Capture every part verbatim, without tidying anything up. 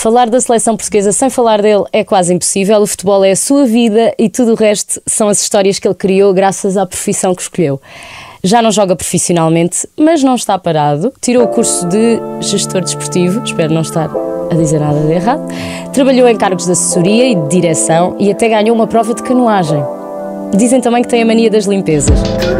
falar da seleção portuguesa sem falar dele é quase impossível. O futebol é a sua vida e tudo o resto são as histórias que ele criou graças à profissão que escolheu. Já não joga profissionalmente, mas não está parado. Tirou o curso de gestor desportivo, espero não estar a dizer nada de errado. Trabalhou em cargos de assessoria e de direção e até ganhou uma prova de canoagem. Dizem também que tem a mania das limpezas.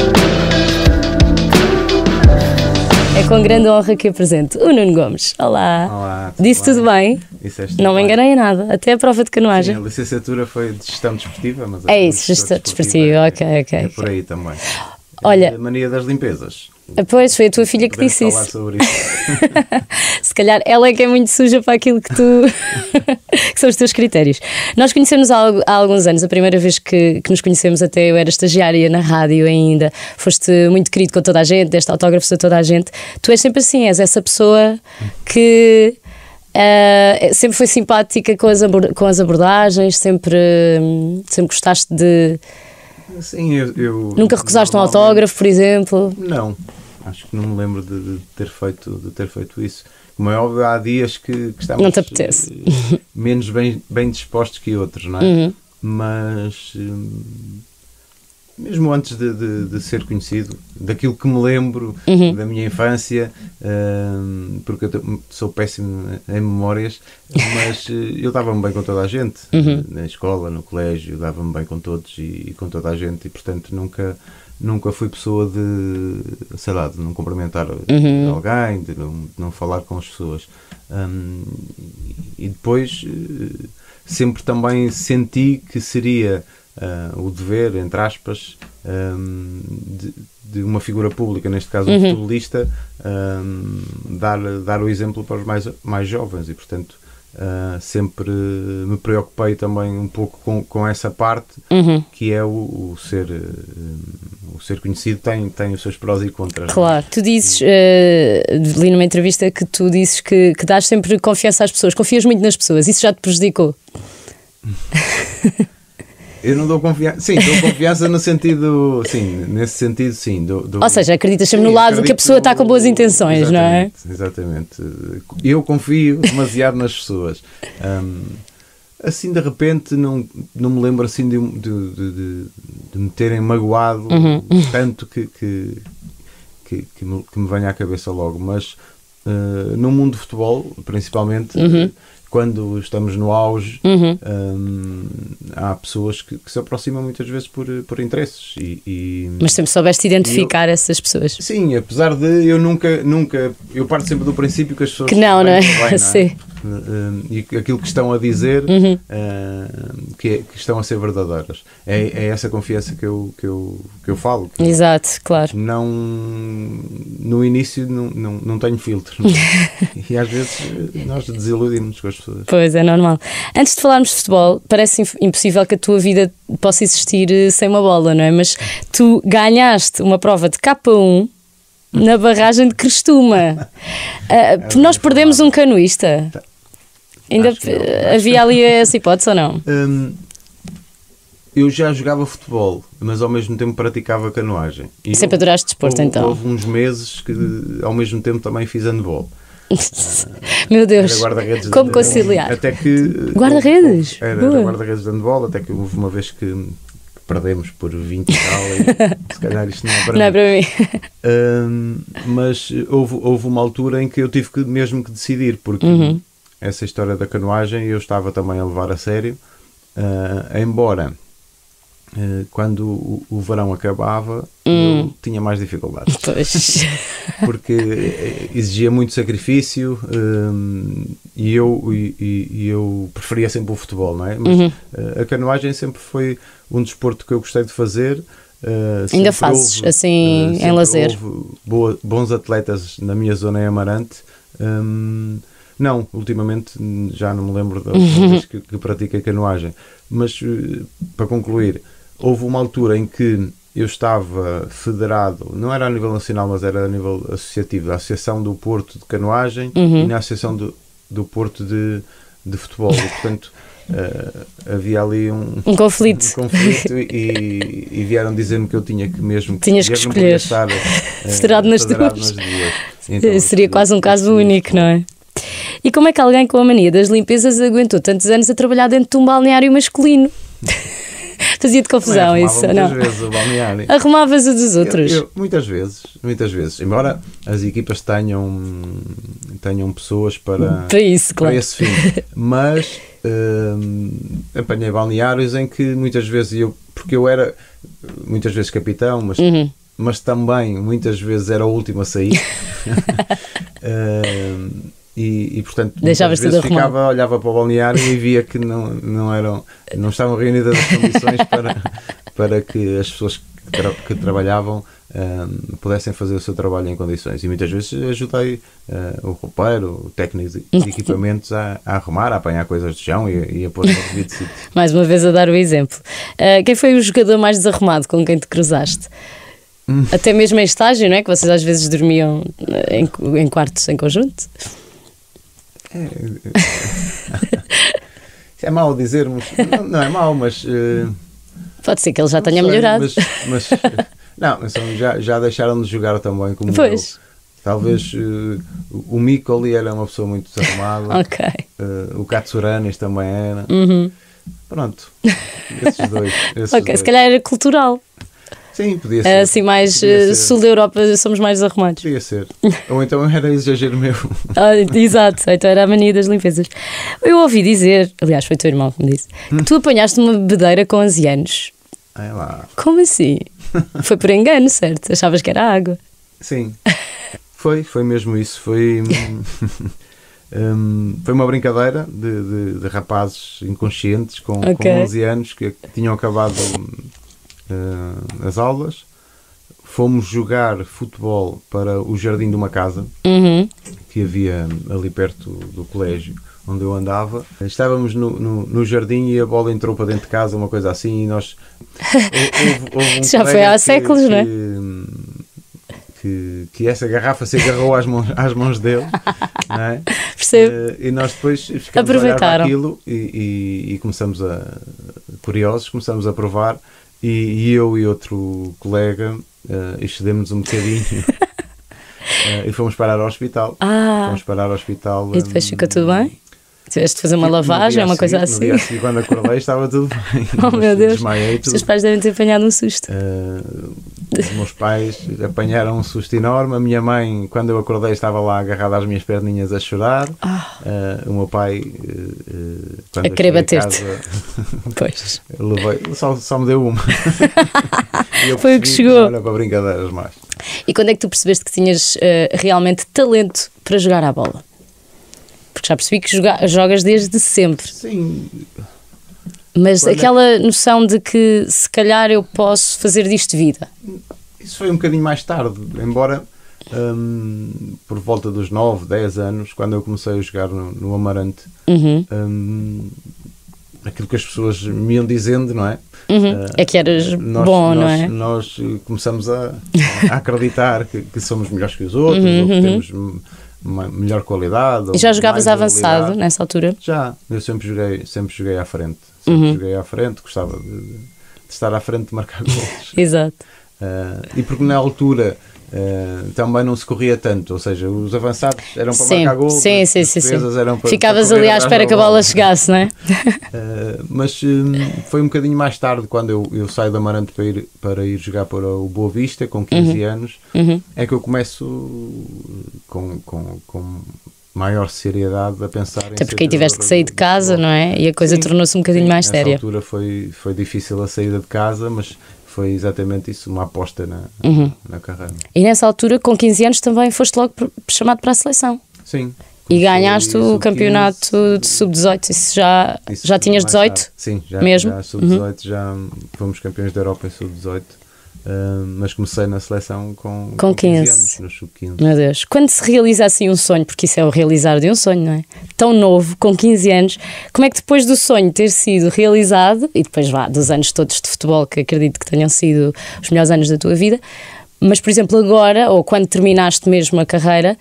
É com grande honra que apresento o Nuno Gomes. Olá. Olá. Tudo Disse bem? tudo bem? Disseste Não me bem. enganei em nada. Até a prova de canoagem. Sim, a licenciatura foi de gestão desportiva, mas É isso, gestão desportiva, é, ok, ok, É ok. por aí também. Olha- A mania das limpezas. Pois, foi a tua filha que Podemos disse falar isso. sobre isso. Se calhar ela é que é muito suja para aquilo que tu que são os teus critérios. Nós conhecemos há, há alguns anos. A primeira vez que, que nos conhecemos, até eu era estagiária na rádio ainda. Foste muito querido com toda a gente, deste autógrafos a toda a gente. Tu és sempre assim, és essa pessoa que uh, sempre foi simpática com as, abor- com as abordagens, sempre, hum, sempre gostaste de... Sim, eu, eu Nunca recusaste um normalmente- autógrafo, por exemplo? Não, acho que não me lembro de, de ter, feito, de ter feito isso. Como é óbvio, há dias que, que estamos Não te apetece. eh, menos bem, bem dispostos que outros, não é? Uhum. Mas hum, mesmo antes de, de, de ser conhecido, daquilo que me lembro Uhum. da minha infância, hum, porque eu te- sou péssimo em memórias, mas eh, eu dava-me bem com toda a gente, Uhum. na escola, no colégio, dava-me bem com todos e, e com toda a gente, e portanto nunca, nunca fui pessoa de, sei lá, de não cumprimentar Uhum. alguém, de não, de não falar com as pessoas. Hum, e depois eh, sempre também senti que seria ah, o dever, entre aspas, hum, de, de uma figura pública, neste caso um Uhum. futebolista, hum, dar, dar o exemplo para os mais, mais jovens e, portanto, ah, sempre me preocupei também um pouco com, com essa parte, Uhum. que é o, o ser hum, o ser conhecido tem, tem os seus prós e contras. Claro. Tu dizes, eh, li numa entrevista que tu dizes que, que dás sempre confiança às pessoas, confias muito nas pessoas, isso já te prejudicou? Eu não dou confiança, sim, dou confiança no sentido, sim, nesse sentido, sim. Dou, dou- Ou seja, acreditas sempre Sim, no lado que a acredito- pessoa está com boas intenções, não é? Exatamente, exatamente. Eu confio demasiado nas pessoas. Hum, assim, de repente, não, não me lembro assim de, de, de, de- de me terem magoado Uhum. tanto que, que, que, que, me, que me venha à cabeça logo. Mas uh, no mundo do futebol, principalmente, Uhum. quando estamos no auge, Uhum. hum, há pessoas que, que se aproximam muitas vezes por, por interesses e, e- Mas sempre soubeste identificar essas pessoas. sim, apesar de eu nunca, nunca eu parto sempre do princípio que as pessoas Que não, não é? vêm para bem, Sim. Hum, e que aquilo que estão a dizer, Uhum. hum, que, é- que estão a ser verdadeiras, é, é essa confiança que eu, que eu, que eu falo, que Exato, claro. não, no início não, não, não tenho filtro e às vezes nós desiludimos com as pessoas. Pois, é normal. Antes de falarmos de futebol, parece inf- impossível que a tua vida possa existir eh, sem uma bola, não é? Mas tu ganhaste uma prova de K um na barragem de Crestuma. Ah, nós perdemos um canoísta. Ainda Acho que não, eh, acho havia ali essa hipótese ou não? Hum, eu já jogava futebol, mas ao mesmo tempo praticava canoagem. E Sempre eu- adoraste desporto, houve, então. Houve uns meses que ao mesmo tempo também fiz handball. Meu Deus, Era guarda-redes. como de- conciliar? Até que. Guarda-redes? houve- Era, Boa. era guarda-redes de handball, até que houve uma vez que perdemos por vinte e tal. E, se calhar isto não é para Não é mim. para mim. Hum, mas houve, houve uma altura em que eu tive que, mesmo que decidir, porque Uhum. essa história da canoagem eu estava também a levar a sério, ah, embora ah, quando o, o verão acabava Hum. eu tinha mais dificuldades, Pois. porque eh, exigia muito sacrifício, hum, e eu, e, e- e eu preferia sempre o futebol, não é? Mas Uhum. ah, a canoagem sempre foi um desporto que eu gostei de fazer. Uh, Ainda sempre fazes, houve, assim, uh, em sempre lazer? houve boa- bons atletas na minha zona em Amarante. Hum, não, ultimamente já não me lembro da última vez que, que pratiquei canoagem. Mas, uh, para concluir, houve uma altura em que eu estava federado, não era a nível nacional, mas era a nível associativo, da Associação do Porto de Canoagem Uhum. e na Associação do, do Porto de, de Futebol. E, portanto, uh, havia ali um, Um conflito. um conflito e, e vieram dizer-me que eu tinha que mesmo Tinhas que eu não podia escolher. estar eh, Federado nas federado duas. nas duas. Então, Seria quase um caso decidi- único, não é? E como é que alguém com a mania das limpezas aguentou tantos anos a trabalhar dentro de um balneário masculino? Fazia-te confusão isso, muitas não? vezes o balneário. Arrumavas o dos outros? Eu, eu, muitas vezes, muitas vezes. Embora as equipas tenham, tenham pessoas para, para, isso, claro. para esse fim. Mas hum, apanhei balneários em que muitas vezes eu, porque eu era muitas vezes capitão, mas, uhum. mas também muitas vezes era o último a sair. hum, E, e portanto, muitas vezes ficava, olhava para o balneário e via que não, não, eram, não estavam reunidas as condições para, para que as pessoas que, tra que trabalhavam um, pudessem fazer o seu trabalho em condições. E muitas vezes ajudei uh, o roupeiro, o técnico de equipamentos a, a arrumar, a apanhar coisas do chão e, e a pôr no devido sítio. Mais uma vez a dar o exemplo. Uh, quem foi o jogador mais desarrumado com quem te cruzaste? Hum. Até mesmo em estágio, não é? Que vocês às vezes dormiam em, em quartos em conjunto? É, é mau dizermos, não, não é mau, mas uh, pode ser que ele já tenha sei, melhorado. Mas, mas não, já, já deixaram de jogar também como pois. eu. Talvez uh, o Mico ali era uma pessoa muito desarrumada. Ok. Uh, o Katsuranis também era. Uhum. Pronto, esses dois. Esses ok, dois. Se calhar era cultural. Sim, podia ser. Assim, mais uh, sul da Europa somos mais arrumados. Podia ser. Ou então era exagero meu. Ah, exato, então era a mania das limpezas. Eu ouvi dizer, aliás, foi teu irmão que me disse, que tu apanhaste uma bebedeira com onze anos. É lá. Como assim? Foi por engano, certo? Achavas que era água? Sim, foi, foi mesmo isso. Foi, um, foi uma brincadeira de, de, de rapazes inconscientes com, okay. com onze anos que tinham acabado uh, as aulas. Fomos jogar futebol para o jardim de uma casa uhum. que havia ali perto do colégio onde eu andava. Estávamos no, no, no jardim e a bola entrou para dentro de casa, uma coisa assim, e nós... Houve, houve um já foi há que, séculos, que, não é? Que, que essa garrafa se agarrou às mãos, às mãos dele, não é? Percebo. E nós depois ficamos a olhar para aquilo e, e, e começamos a... curiosos, começamos a provar, e, e eu e outro colega uh, excedemos um bocadinho uh, e fomos parar ao hospital. Ah. Fomos parar ao hospital. E depois um, ficou tudo bem? Tiveste de fazer uma lavagem, uma coisa assim? No dia a seguir, quando acordei, estava tudo bem. Oh, meu Deus. Desmaiei tudo. Os teus pais devem ter apanhado um susto. Uh, os meus pais apanharam um susto enorme. A minha mãe, quando eu acordei, estava lá agarrada às minhas perninhas a chorar. Ah. Uh, o meu pai, uh, quando a querer bater-te. Pois. Levei, só, só me deu uma. E eu foi o que chegou. Não era para brincadeiras mais. E quando é que tu percebeste que tinhas uh, realmente talento para jogar à bola? Porque já percebi que joga, jogas desde sempre. Sim. Mas Quando aquela é... noção de que se calhar eu posso fazer disto vida. Isso foi um bocadinho mais tarde, embora hum, por volta dos nove, dez anos, quando eu comecei a jogar no, no Amarante, uhum. hum, aquilo que as pessoas me iam dizendo, não é? Uhum. Uh, é que eras nós, bom, nós, não é? Nós começamos a, a acreditar que, que somos melhores que os outros, uhum, ou que uhum. temos uma melhor qualidade. E já jogavas avançado nessa altura? Já, eu sempre joguei, sempre joguei à frente. Sempre uhum. joguei à frente, gostava de, de estar à frente de marcar gols. Exato. Uh, e porque na altura uh, também não se corria tanto, ou seja, os avançados eram para sim, marcar gols, sim, as sim, sim, sim. eram para, ficavas para ali à espera que a bola chegasse, não é? Uh, mas um, foi um bocadinho mais tarde, quando eu, eu saio da Amarante para ir, para ir jogar para o Boa Vista, com quinze uhum. anos, uhum. é que eu começo com, com, com maior seriedade a pensar em até porque aí tiveste que sair de casa, não é? E a coisa tornou-se um bocadinho sim, mais nessa séria. Nessa altura foi, foi difícil a saída de casa, mas foi exatamente isso, uma aposta na, uhum. na carreira. E nessa altura, com quinze anos, também foste logo chamado para a seleção. Sim. E ganhaste o campeonato de sub dezoito. Isso já, isso já tinhas dezoito? Tarde. Sim, já, mesmo? já sub dezoito, uhum. já fomos campeões da Europa em sub dezoito. Uh, mas comecei na seleção com, com, com quinze anos, no sub quinze. Meu Deus, quando se realiza assim um sonho, porque isso é o realizar de um sonho, não é? Tão novo, com quinze anos, como é que depois do sonho ter sido realizado, e depois vá, dos anos todos de futebol, que acredito que tenham sido os melhores anos da tua vida, mas por exemplo agora, ou quando terminaste mesmo a carreira,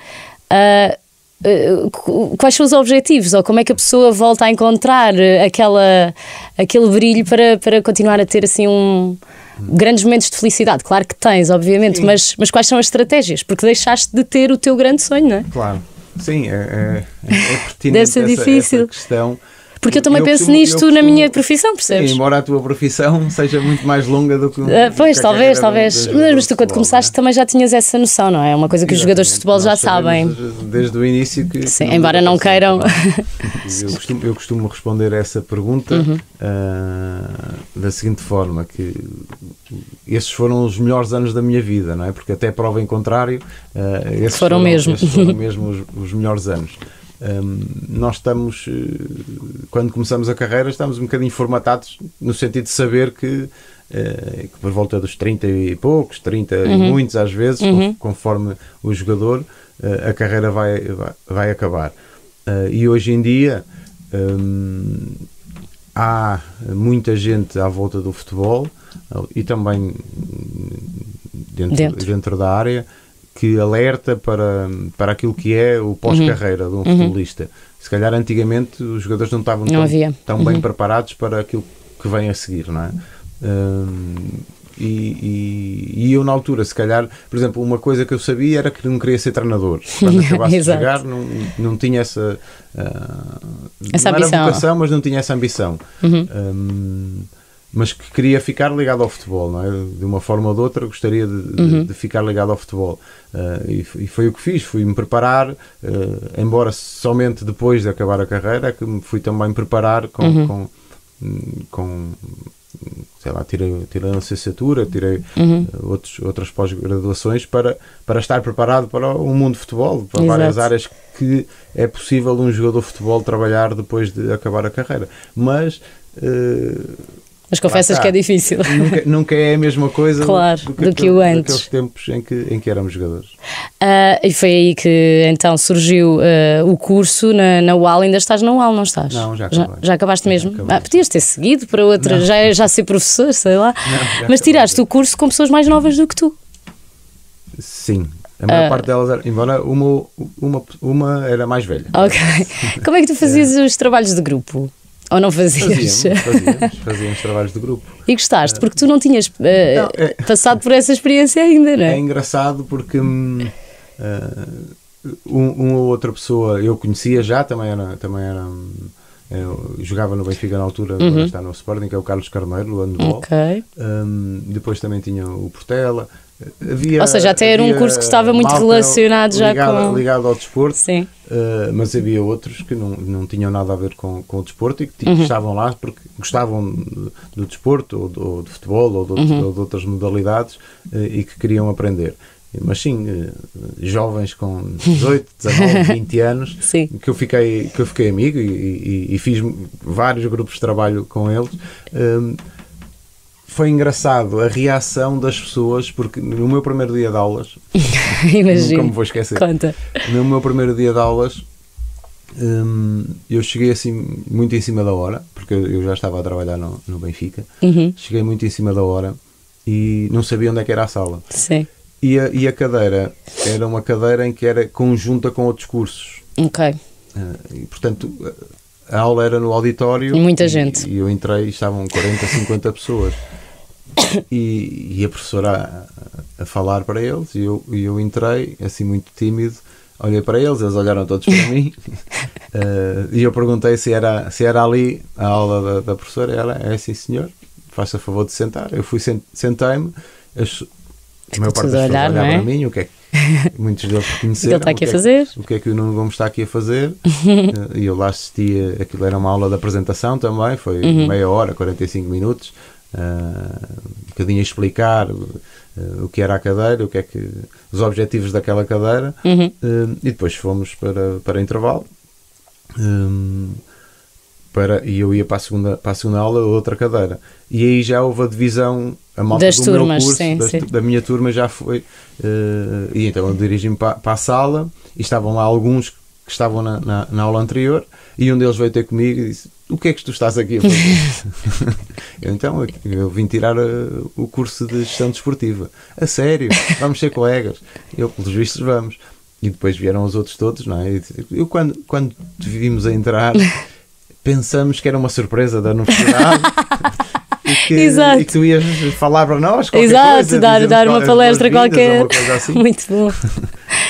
uh, uh, quais são os objetivos, ou como é que a pessoa volta a encontrar aquela, aquele brilho para, para continuar a ter assim um... grandes momentos de felicidade? Claro que tens, obviamente, mas, mas quais são as estratégias? Porque deixaste de ter o teu grande sonho, não é? Claro. sim, é, é, é pertinente Deve ser essa, difícil. essa questão. Porque eu também Eu penso costumo- nisto eu na costumo- minha profissão, percebes? Sim, embora a tua profissão seja muito mais longa do que... um- Ah, pois, que a talvez, carreira talvez. do- do Mas, jogador mas de tu, quando futebol, começaste, não é? também já tinhas essa noção, não é? É uma coisa que os jogadores de futebol já Nós sabemos sabem. Desde, desde o início que. Sim, que embora não acontece queiram. muito. Eu costumo, eu costumo responder a essa pergunta Uhum. ah, da seguinte forma: que esses foram os melhores anos da minha vida, não é? Porque até prova em contrário, ah, esses Foram mesmo. esses foram mesmo os, os melhores anos. Um, nós estamos, eh, quando começamos a carreira, estamos um bocadinho formatados no sentido de saber que, eh, que por volta dos trinta e poucos, trinta e muitos às vezes, Uhum. conforme o jogador, eh, a carreira vai, vai, vai acabar. Eh, e hoje em dia hum, há muita gente à volta do futebol eh, e também dentro, Dentro. dentro da área, que alerta para, para aquilo que é o pós-carreira de um futebolista. Se calhar antigamente os jogadores não estavam Não tão, havia. tão bem preparados para aquilo que vem a seguir, não é? Hum, e, e, e eu na altura, se calhar, por exemplo, uma coisa que eu sabia era que não queria ser treinador. Quando acabasse de Exato. jogar não, não tinha essa, ah, Essa não era ambição. vocação, mas não tinha essa ambição. Hum, mas que queria ficar ligado ao futebol, não é? De uma forma ou de outra gostaria de, de- Uhum. de ficar ligado ao futebol. Uh, e, f- e foi o que fiz, fui-me preparar, uh, embora somente depois de acabar a carreira é que me fui também preparar com, Uhum. com, com, sei lá, tirei, tirei a licenciatura, tirei Uhum. uh, outros, outras pós-graduações para, para estar preparado para o mundo de futebol, para Exato. várias áreas que é possível um jogador de futebol trabalhar depois de acabar a carreira. Mas uh, Mas confessas Lá que é está. difícil. nunca, nunca é a mesma coisa Claro, do que aquele- o antes. daqueles tempos em que, em que éramos jogadores. Ah, e foi aí que então surgiu ah, o curso na, na U A L. Ainda estás na U A L, não estás? Não, já Já, acabei. já acabaste Já mesmo? acabei. Ah, podias ter seguido para outra, já, já ser professor, sei lá. Não, já Mas acabei. tiraste o curso com pessoas mais novas do que tu. Sim, a maior Ah. parte delas era, embora uma, uma, uma era mais velha. Ok. Como é que tu fazias os trabalhos de grupo? Ou não fazias? Fazíamos, fazíamos, fazíamos trabalhos de grupo. E gostaste, porque tu não tinhas ah, Não, é- passado por essa experiência ainda, não É é? engraçado porque hum, ah, um, uma ou outra pessoa eu conhecia já, também era, também era hum, eu jogava no Benfica na altura, Uhum. agora está no Sporting, que é o Carlos Carneiro, do handball. Ok. Hum, depois também tinha o Portela. Havia, Ou seja, até era um havia curso que estava muito malta relacionado já ligado, com- ligado ao desporto. Sim. Uh, mas havia outros que não, não tinham nada a ver com, com o desporto e que tipo, Uhum. estavam lá porque gostavam do, do desporto ou, do, ou de futebol ou de, outros- Uhum. ou de outras modalidades uh, e que queriam aprender. Mas sim, uh, jovens com dezoito, dezanove, vinte anos Sim. que eu fiquei, que eu fiquei amigo e, e- e fiz vários grupos de trabalho com eles. Um, foi engraçado a reação das pessoas, porque no meu primeiro dia de aulas, nunca Imagino. me vou esquecer, Conta. no meu primeiro dia de aulas, hum, eu cheguei assim muito em cima da hora, porque eu eu já estava a trabalhar no, no Benfica. Uhum. Cheguei muito em cima da hora e não sabia onde é que era a sala. Sim. E a, e a cadeira era uma cadeira em que era conjunta com outros cursos. Ok. Ah, e, portanto, a aula era no auditório. E muita e, gente. E eu entrei e estavam quarenta, cinquenta pessoas. E, e a professora a, a falar para eles, e eu, e eu entrei, assim muito tímido, olhei para eles, eles olharam todos para mim, eh, e eu perguntei se era, se era ali a aula da, da professora. Ela, é sim senhor, faça favor de sentar. Eu fui, sen- sentei-me, as- a maior parte tudo a das pessoas olhar, olhava não é? para mim, o que é que muitos deles O que reconheceram, ele está aqui a o que é que- fazer? o que é que o Nuno Gomes está aqui a fazer. Eh, e eu lá assistia, aquilo era uma aula de apresentação também, foi Uhum. meia hora, quarenta e cinco minutos, uh, um bocadinho a explicar uh, o que era a cadeira, o que é que, os objetivos daquela cadeira. Uhum. Uh, e depois fomos para, para intervalo. Um, para, e eu ia para a, segunda, para a segunda aula, outra cadeira. E aí já houve a divisão, a malta Das do turmas, meu curso, sim, das- sim. da minha turma já foi. uh, e então eu dirigi-me para, para a sala e estavam lá alguns que estavam na, na, na aula anterior, e um deles veio ter comigo e disse: o que é que tu estás aqui a fazer? eu, então, eu, eu vim tirar uh, o curso de gestão desportiva. A sério? Vamos ser colegas? Eu, pelos vistos, vamos. E depois vieram os outros todos, não é? E eu, quando, quando te vimos a entrar, pensamos que era uma surpresa da universidade. E que, Exato. e que tu ias falar para nós qualquer Exato, coisa, dar, dizer-nos dar uma as palestra boas-vindas ou qualquer. uma coisa assim. Muito bom.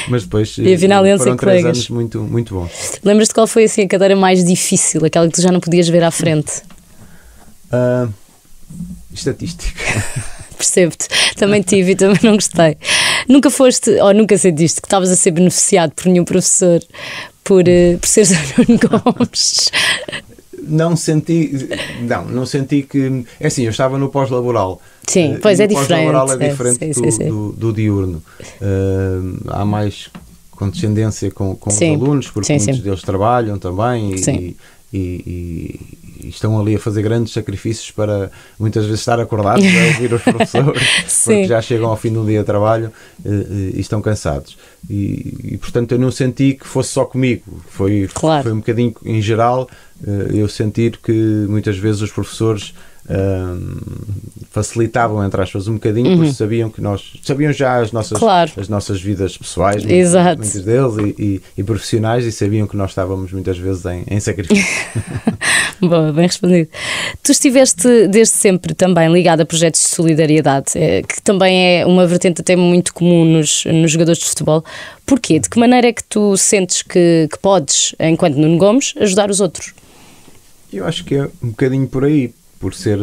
mas depois e afinal iam foram ser três colegas. anos muito, muito bons. Lembras-te qual foi assim a cadeira mais difícil, aquela que tu já não podias ver à frente? Uh, estatística. Percebo-te, também tive e também não gostei. Nunca foste, ou nunca sentiste que estavas a ser beneficiado por nenhum professor por, uh, por seres o Nuno Gomes? Não senti, não, não senti que, é assim, eu estava no pós-laboral. Sim, pois é diferente. O pós-laboral é diferente sim, do, sim, sim. do, do diurno. Uh, há mais condescendência com, com os sim. alunos, porque sim, muitos sim. deles trabalham também e, e, e, e estão ali a fazer grandes sacrifícios para muitas vezes estar acordados a ouvir os professores, porque já chegam ao fim do dia de trabalho e, e estão cansados. E, e portanto eu não senti que fosse só comigo, foi, claro. foi um bocadinho em geral, eu sentir que muitas vezes os professores Um, facilitavam, entre aspas, um bocadinho, uhum. porque sabiam que nós sabiam já as nossas, claro. as nossas vidas pessoais, Exato. muitos deles e, e, e profissionais, e sabiam que nós estávamos muitas vezes em, em sacrifício. Boa, bem respondido. Tu estiveste desde sempre também ligado a projetos de solidariedade, que também é uma vertente até muito comum nos, nos jogadores de futebol. Porquê? De que maneira é que tu sentes que, que podes, enquanto Nuno Gomes, ajudar os outros? Eu acho que é um bocadinho por aí, por ser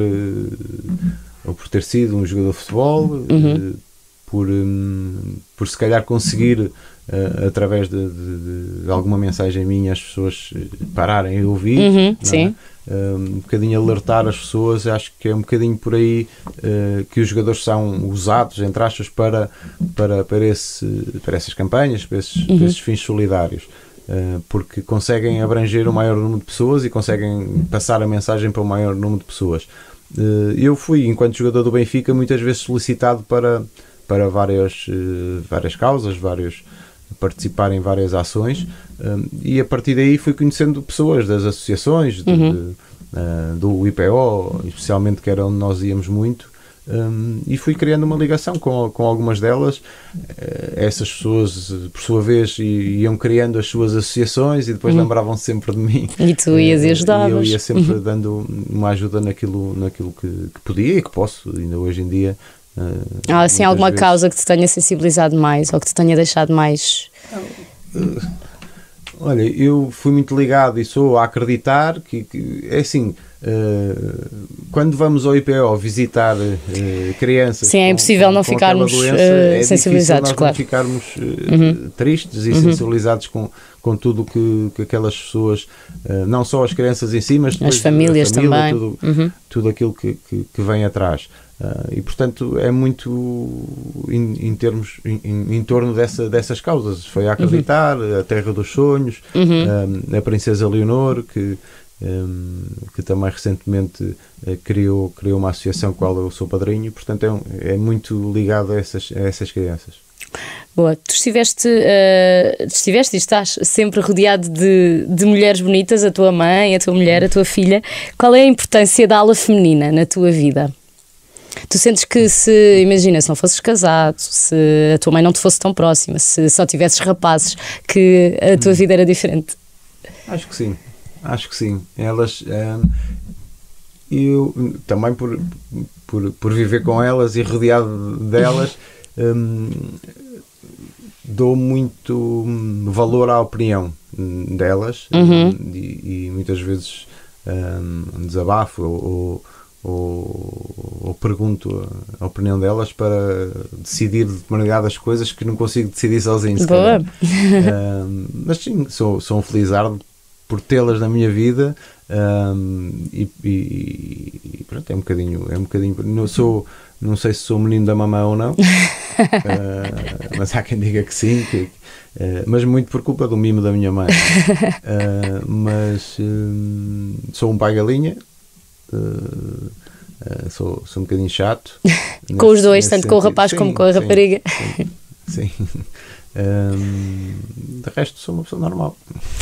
ou por ter sido um jogador de futebol, uhum. por, por se calhar conseguir através de, de, de alguma mensagem minha as pessoas pararem e ouvir, uhum, sim. É? Um bocadinho alertar as pessoas. Acho que é um bocadinho por aí uh, que os jogadores são usados, entre aspas, para, para, para, esse, para essas campanhas, para esses, uhum. para esses fins solidários. Uh, porque conseguem abranger o maior número de pessoas e conseguem passar a mensagem para o maior número de pessoas. Uh, eu fui, enquanto jogador do Benfica, muitas vezes solicitado para, para várias, uh, várias causas, vários, participar em várias ações, uh, e a partir daí fui conhecendo pessoas das associações, de, uhum. de, uh, do I P O, especialmente, que era onde nós íamos muito. Um, e fui criando uma ligação com, com algumas delas. Uh, essas pessoas, por sua vez, iam criando as suas associações e depois uhum. lembravam-se sempre de mim. E tu ias e ajudavas. E eu ia sempre uhum. dando uma ajuda naquilo, naquilo que, que podia e que posso, ainda hoje em dia. Uh, Há assim alguma vezes... causa que te tenha sensibilizado mais ou que te tenha deixado mais? Uh, olha, eu fui muito ligado e sou a acreditar que, que é assim. Uh, quando vamos ao I P O visitar uh, crianças, sim, é impossível com, não com ficarmos doença, uh, é sensibilizados, nós claro. Não ficarmos uh, uhum. tristes e uhum. sensibilizados com, com tudo que, que aquelas pessoas, uh, não só as crianças em si, mas depois as famílias a família, também, tudo, uhum. tudo aquilo que, que, que vem atrás. Uh, e portanto é muito em, em termos em, em torno dessa, dessas causas. Foi a acreditar, uhum. a Terra dos Sonhos, uhum. um, a Princesa Leonor, que Um, que também recentemente uh, criou, criou uma associação com a qual eu sou padrinho, portanto é, um, é muito ligado a essas, a essas crianças. Boa, tu estiveste, uh, estiveste e estás sempre rodeado de, de mulheres bonitas, a tua mãe, a tua mulher, a tua filha. Qual é a importância da ala feminina na tua vida? Tu sentes que se, imagina, se não fosses casado, se a tua mãe não te fosse tão próxima, se só tivesses rapazes, que a tua hum. vida era diferente? Acho que sim. Acho que sim. Elas, um, eu também por, por, por viver com elas e rodeado delas, um, dou muito valor à opinião delas, uhum. um, e, e muitas vezes um, desabafo ou, ou, ou pergunto a opinião delas para decidir determinadas coisas que não consigo decidir sozinho. Boa. Um, mas sim, sou, sou um felizardo por tê-las na minha vida, um, e, e, e pronto, é um bocadinho, é um bocadinho, não sou, não sei se sou menino da mamã ou não, uh, mas há quem diga que sim, que, uh, mas muito por culpa do mimo da minha mãe, uh, mas um, sou um pai galinha, uh, uh, sou, sou um bocadinho chato. Com nesse, os dois, tanto sentido. Com o rapaz sim, como com a rapariga. Sim, sim. sim. Um, de resto sou uma pessoa normal.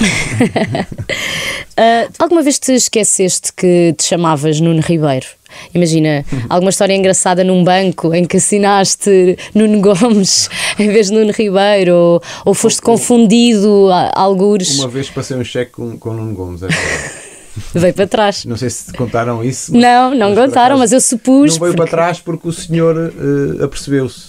uh, alguma vez te esqueceste que te chamavas Nuno Ribeiro? Imagina, alguma história engraçada num banco em que assinaste Nuno Gomes em vez de Nuno Ribeiro, ou, ou foste confundido a, a algures? Uma vez passei um cheque com, com Nuno Gomes, é veio para trás. Não sei se te contaram isso. Mas, não, não mas contaram, mas eu supus. Não veio porque... para trás porque o senhor uh, apercebeu-se.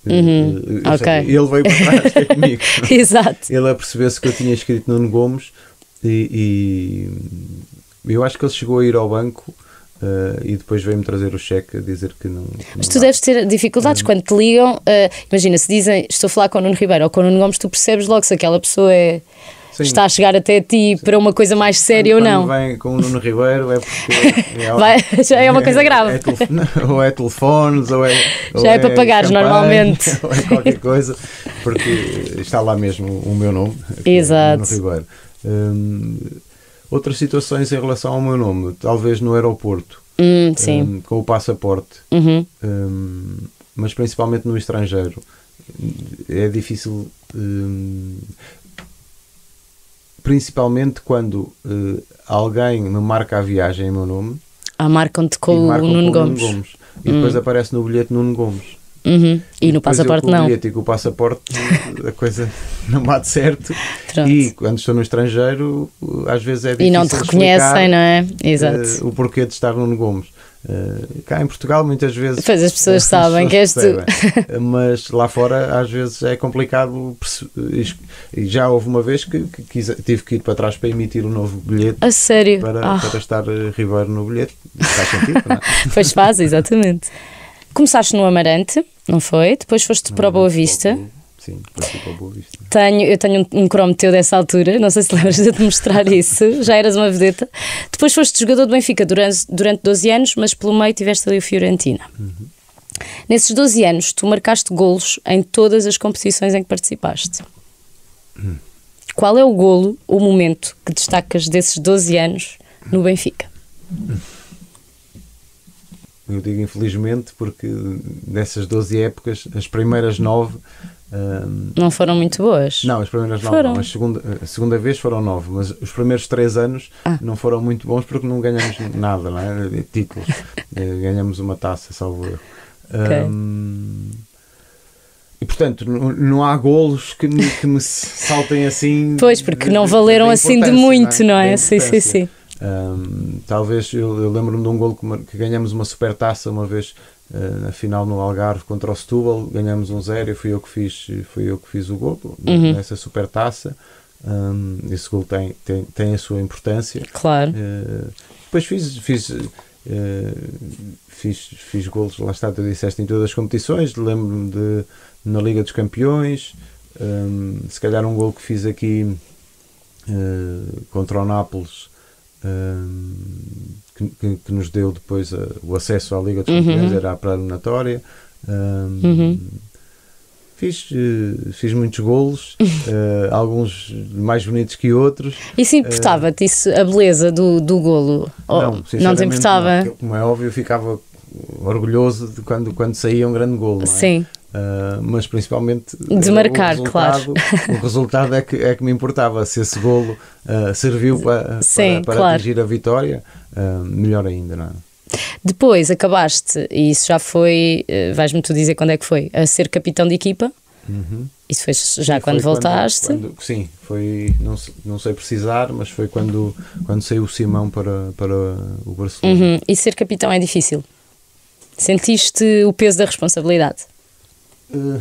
Uhum. Ou Ok. seja, ele veio para trás ter comigo. Exato. Ele a perceber-se que eu tinha escrito Nuno Gomes e, e eu acho que ele chegou a ir ao banco uh, e depois veio-me trazer o cheque a dizer que não. que Mas não tu dá. deves ter dificuldades quando te ligam. Uh, imagina, se dizem estou a falar com o Nuno Ribeiro ou com o Nuno Gomes, tu percebes logo se aquela pessoa é, Sim. está a chegar até ti para uma coisa mais séria Quando ou não. vem com o Nuno Ribeiro é porque é, Vai, já é uma coisa grave. É, telef- não, ou é telefones, ou é. ou Já é para pagares, champanhe, normalmente. Ou é qualquer coisa, porque está lá mesmo o meu nome. que é Exato. Nuno Ribeiro. Hum, outras situações em relação ao meu nome, talvez no aeroporto, Hum, sim. hum, com o passaporte, Uhum. hum, mas principalmente no estrangeiro. É difícil. hum, Principalmente quando uh, alguém me marca a viagem em meu nome Ah, marcam-te com e o marcam Nuno com o Gomes. Gomes. E depois aparece no bilhete Nuno Gomes. Uhum. E no depois passaporte eu, com não. o bilhete e com o passaporte a coisa não bate certo. Pronto. E quando estou no estrangeiro, às vezes é difícil E não te explicar, reconhecem, não é? uh, Exato. o porquê de estar Nuno Gomes. Uh, cá em Portugal muitas vezes Pois as pessoas as sabem que és tu. percebem. Mas lá fora às vezes é complicado perce- e já houve uma vez que, que quis- tive que ir para trás para emitir um novo bilhete A sério. para, Ah, para estar uh, Ribeiro no bilhete. Faz sentido, não é? pois faz, exatamente. Começaste no Amarante, não foi? Depois foste para o Boa Vista. Sim, foi para o Boa Vista. Tenho, eu tenho um, um cromo teu dessa altura, não sei se lembras de eu te mostrar isso, já eras uma vedeta. Depois foste jogador do Benfica durante, durante doze anos, mas pelo meio tiveste ali o Fiorentina. Uhum. Nesses doze anos, tu marcaste golos em todas as competições em que participaste. Uhum. Qual é o golo, o momento que destacas desses doze anos no Benfica? Eu digo infelizmente porque nessas doze épocas, as primeiras nove. hum, Não foram muito boas? Não, as primeiras nove Foram. não. A segunda, a segunda vez foram nove, mas os primeiros três anos Ah. não foram muito bons porque não ganhamos nada, não é? De títulos. Eh, Ganhamos uma taça, salvo erro. Ok. Hum, e portanto, não, não há golos que me, que me saltem assim. Pois, porque de- não de- valeram da assim de importância, muito, não é? Da Sim, sim, importância. sim. Hum, talvez eu, eu lembro-me de um golo que, mar- que ganhamos uma super taça uma vez uh, na final no Algarve contra o Setúbal, ganhamos um zero e fui eu que fiz, fui eu que fiz o golo Uhum. nessa super taça. Um, esse golo tem, tem, tem a sua importância. Claro. Uh, depois fiz, fiz, uh, fiz, fiz golos, lá está, tu disseste, em todas as competições. Lembro-me de na Liga dos Campeões, um, se calhar um golo que fiz aqui uh, contra o Nápoles. Um, que, que, que nos deu depois uh, o acesso à Liga dos Campeões, Uhum. era a pré-eliminatória. Um, Uhum. Fiz, uh, fiz muitos golos, uh, alguns mais bonitos que outros. Isso importava-te, isso, a beleza do, do golo? Ou não, não te sinceramente, importava? não, porque, como é óbvio, eu ficava orgulhoso de quando, quando saía um grande golo, não é? Sim. Uh, mas principalmente De uh, marcar, o claro. o resultado é que, é que me importava. Se esse golo uh, serviu para, Sim, para, para claro. atingir a vitória, uh, melhor ainda, não é? Depois acabaste, e isso já foi, eh, vais-me tu dizer quando é que foi, a ser capitão de equipa. Uhum. Isso foi já Sim, quando foi voltaste. quando- sim, foi, não, se- não sei precisar, mas foi quando, quando saiu o Simão para, para o Barcelona. Uhum. E ser capitão é difícil. Sentiste o peso da responsabilidade? Uh,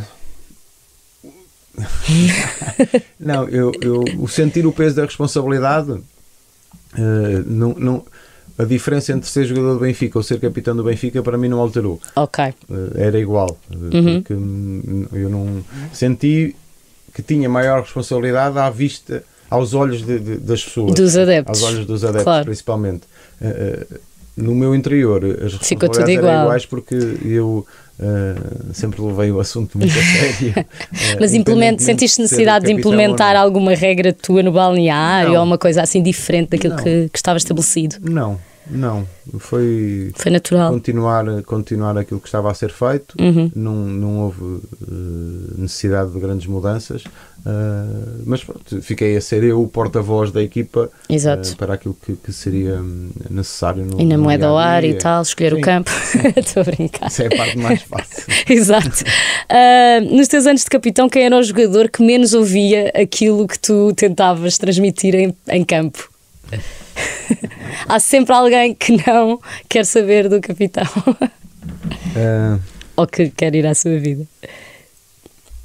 não, eu, eu, o sentir o peso da responsabilidade, uh, não, não, a diferença entre ser jogador do Benfica ou ser capitão do Benfica para mim não alterou. Ok. Uh, era igual, uh, Uhum. porque hum, eu não senti que tinha maior responsabilidade à vista, aos olhos de- de- das pessoas, Dos adeptos. aos olhos dos adeptos, Claro. principalmente. Uh, uh, no meu interior, as Ficou tudo responsabilidades eram igual. iguais porque eu uh, sempre levei o assunto muito a sério. Uh, Mas implement, independentemente sentiste de ser necessidade de capitão ou implementar não. alguma regra tua no balneário Não. ou uma coisa assim diferente daquilo Não. que, que estava estabelecido? Não, não. Foi Foi natural. continuar, continuar aquilo que estava a ser feito. Uhum. Não, não houve uh, necessidade de grandes mudanças. Uh, mas pronto, fiquei a ser eu o porta-voz da equipa Exato. uh, para aquilo que, que seria hum, necessário no, E na no moeda ao ar e dia-a-dia. tal, escolher Sim, o campo. Estou a brincar. Essa é a parte mais fácil. Exato. Ah, nos teus anos de capitão, quem era o jogador que menos ouvia aquilo que tu tentavas transmitir em, em campo? Há sempre alguém que não quer saber do capitão Uh, ou que quer ir à sua vida.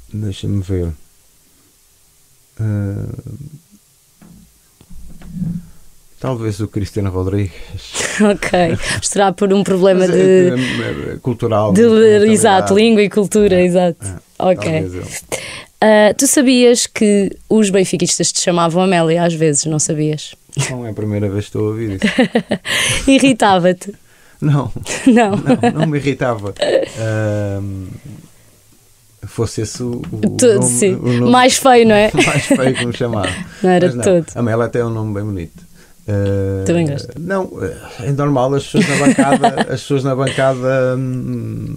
Deixa-me ver. Uh, talvez o Cristiano Rodrigues. Ok. Estará por um problema Mas de. é, é, é, cultural. De, exato, língua e cultura, é, exato. É, ok. Uh, tu sabias que os benfiquistas te chamavam Amélia às vezes, não sabias? Não é a primeira vez que estou a ouvir isso. Irritava-te? Não, não. não, não me irritava. Uh, fosse esse o, o, Tudo, nome, sim. o nome mais feio, não é? mais feio que me chamava. Não era Mas não, todo. Amélia até é um nome bem bonito. Uh, Também gosto. Não, é normal, as pessoas na bancada, as pessoas na bancada hum,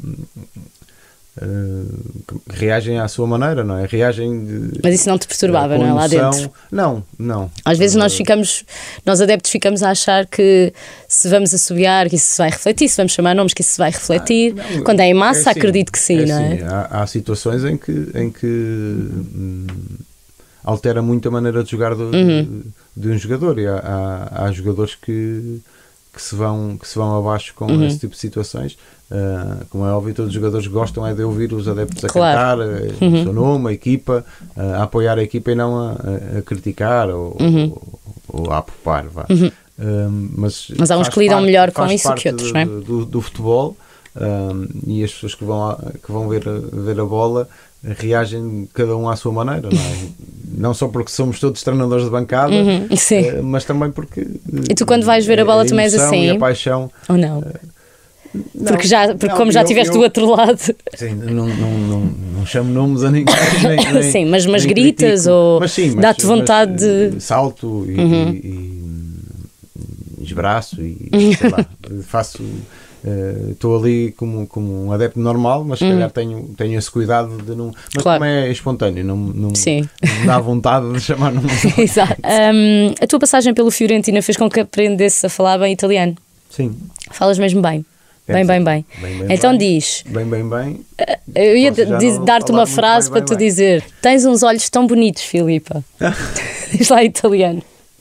uh, reagem à sua maneira, não é? Reagem de, Mas isso não te perturbava, não é? Lá dentro. Não, não. Às vezes nós ficamos, nós adeptos ficamos a achar que se vamos assobiar, que isso se vai refletir, se vamos chamar nomes, que isso se vai refletir. Ah, não, quando é em massa, é assim, acredito que sim, é não é? assim, há, há situações em que, em que hum, altera muito a maneira de jogar do, uhum. de, de um jogador, e há, há, há jogadores que, que, se vão, que se vão abaixo com uhum. esse tipo de situações. Uh, como é óbvio, todos os jogadores gostam é de ouvir os adeptos a claro. cantar uhum. o seu nome, a equipa, uh, a apoiar a equipa e não a, a, a criticar ou, uhum. ou, ou a apopar, vá. Uhum. Uh, mas, mas há uns que lidam parte, melhor com isso que outros, do, não é? Do, do futebol, uh, e as pessoas que vão, que vão ver, ver a bola reagem cada um à sua maneira, não é? Não só porque somos todos treinadores de bancada, uhum, uh, mas também porque... E tu quando vais ver a bola também és assim? E a paixão... Ou não? Uh, Não, porque já, porque não, como já estiveste do outro lado. Sim, não, não, não, não chamo nomes a ninguém. Nem, nem, sim, mas, mas nem gritas critico. ou dá-te mas, vontade mas, de. Salto e, uhum. e, e esbraço e sei lá, faço. Estou uh, ali como, como um adepto normal, mas se uhum. calhar tenho, tenho esse cuidado de não. Mas claro. como é espontâneo, não, não, Sim. não me dá vontade de chamar nomes. Exato. Um, a tua passagem pelo Fiorentina fez com que aprendesse a falar bem italiano. Sim. Falas mesmo bem. Bem, bem, bem, bem, bem. Então bem, diz. Bem, bem, bem. Eu ia dar-te uma frase bem, bem, para tu bem. dizer: tens uns olhos tão bonitos, Filipa. Diz lá em italiano.